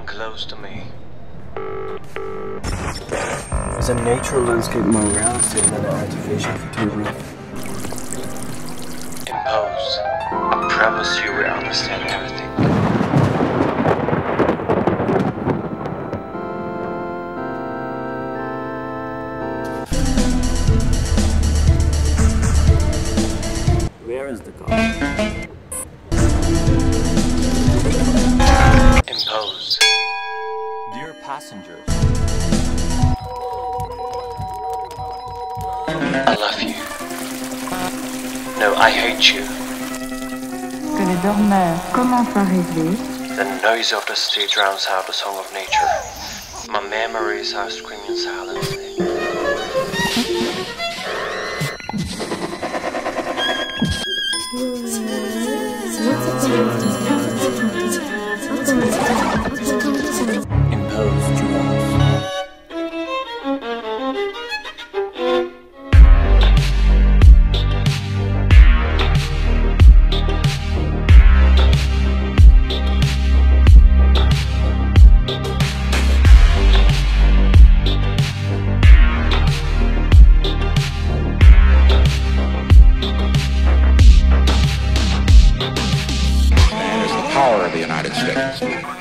come close to me. Is a natural landscape more realistic than an artificial photograph? Empose. I promise you will understand everything. Where is the car? Empose. Dear passengers, I love you. No, I hate you. Que les dormeurs commencent à rêver. The noise of the city drowns out the song of nature. My memories are screaming silently. Impose jewels. Power of the United States.